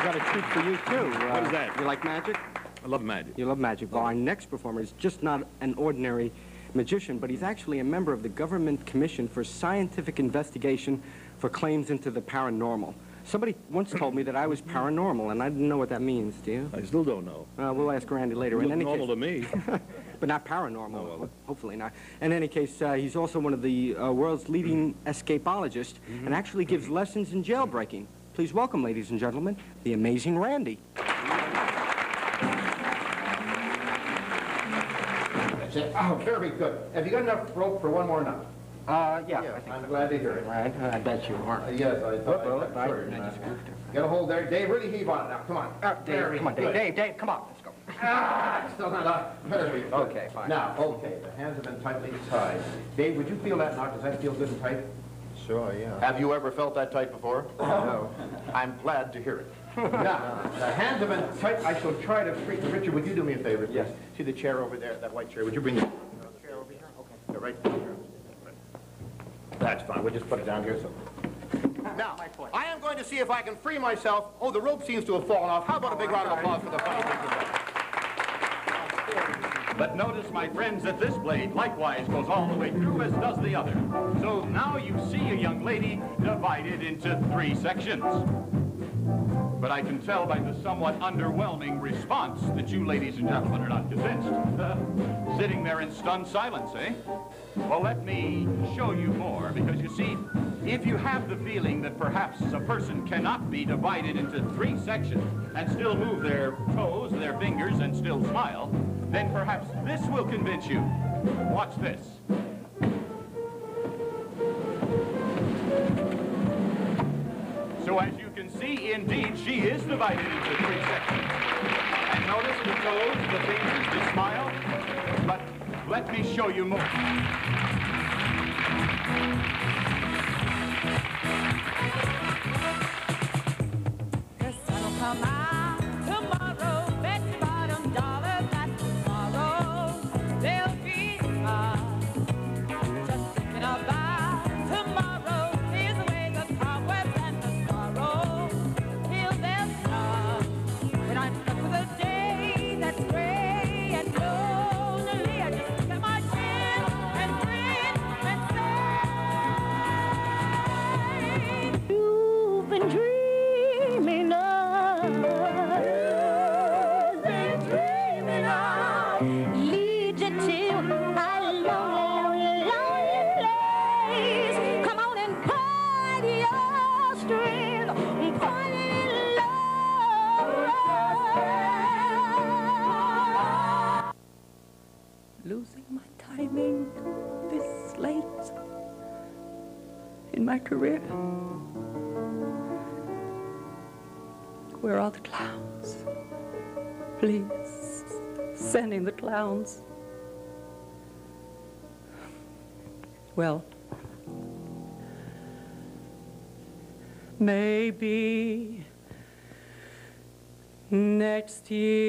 got a treat for you, too. What is that? You like magic? I love magic. You love magic. Well, our next performer is just not an ordinary magician, but he's actually a member of the Government Commission for Scientific Investigation for Claims into the Paranormal. Somebody once told me that I was paranormal, and I didn't know what that means. Do you? I still don't know. We'll ask Randy later. You look normal to me. But not paranormal. Oh, well. Hopefully not. In any case, he's also one of the world's leading escapologists and actually gives lessons in jailbreaking. Please welcome, ladies and gentlemen, the Amazing Randi. That's it. Oh, very good. Have you got enough rope for one more knot? Yeah. I think I'm glad to hear it. Right, I bet you are. Yes, I thought. Right. Get a hold there. Dave, really heave on it now. Come on. Dave, come on, Dave, come on. Let's go. Still not up. Very good. Okay, fine. Now, okay, the hands have been tightly tied. Dave, would you feel that knot? Does that feel good and tight? Sure, yeah. Have you ever felt that tight before? No. I'm glad to hear it. Now, the hands have been tight. I shall try to free. Richard, would you do me a favor? Yes. See the chair over there, that white chair? Would you bring the chair over here? Okay. Yeah, right there. That's fine. We'll just put it down here. So. Now, I am going to see if I can free myself. Oh, the rope seems to have fallen off. How about a big round of applause for the funny people? But notice, my friends, that this blade likewise goes all the way through, as does the other. So now you see a young lady divided into 3 sections. But I can tell by the somewhat underwhelming response that you, ladies and gentlemen, are not convinced. Sitting there in stunned silence, eh? Well, let me show you more, because you see, if you have the feeling that perhaps a person cannot be divided into 3 sections and still move their toes, their fingers, and still smile, then perhaps this will convince you. Watch this. So as you can see, indeed, she is divided into 3 sections. And notice the toes, the fingers, the smile. But let me show you more. The sun'll come out tomorrow, bet your bottom dollar that tomorrow there'll be just thinking about tomorrow. Clears away the cobwebs and the sorrow till there's none. When I'm stuck with a day that's gray and lonely, I just look at my chin and grin and say, you've been dreaming of, lead you to a lonely, lonely place. Come on and point your string, point it in love. Losing my timing this late in my career. Where are the clowns? Please, send in the clowns. Well, maybe next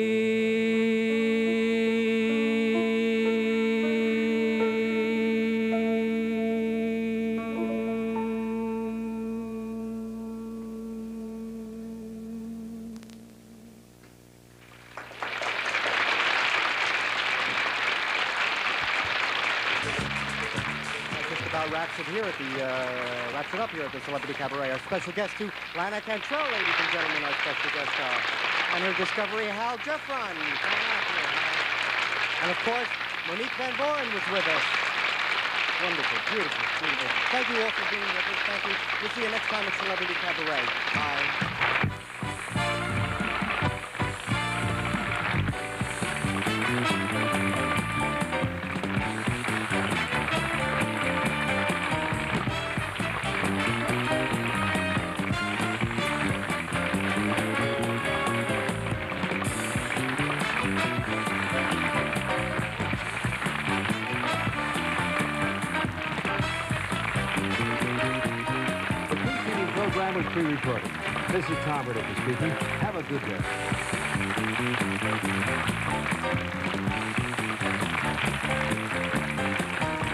Wraps it up here at the Celebrity Cabaret. Our special guest to Lana Cantrell, ladies and gentlemen, our special guest star. And her discovery, Hal Jeffron. Come on out here, Hal. And of course, Monique Van Vooren was with us. Wonderful, beautiful, beautiful. Thank you all for being with us. Thank you. We'll see you next time at Celebrity Cabaret. Bye. Program was pre-recorded. This is Tom Riddle speaking. Have a good day.